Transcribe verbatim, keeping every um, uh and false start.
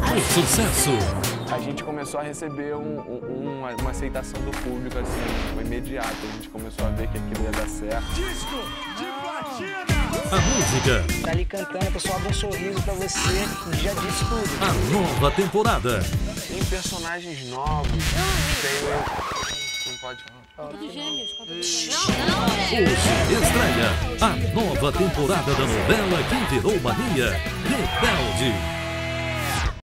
O sucesso. A gente começou a receber um, um, uma, uma aceitação do público, assim, foi imediato. A gente começou a ver que aquilo ia dar certo. Disco de platina! A música. Tá ali cantando, a pessoa abre um sorriso pra você e já disse tudo. A nova temporada. Tem personagens novos. Tem... Não pode falar. Tudo gêmeos. Não, não, Hoje estreia a nova temporada da novela que virou mania, Rebelde.